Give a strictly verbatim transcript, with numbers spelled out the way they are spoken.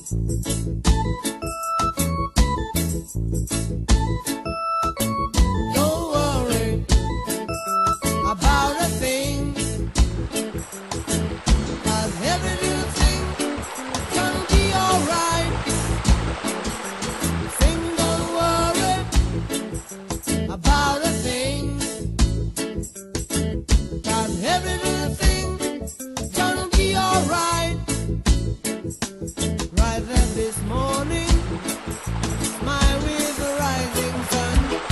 Don't worry about a thing, 'cause every little thing gonna be alright. Sing, don't worry about a thing, 'cause every little thing gonna be alright. Right there this morning, smile with the rising sun.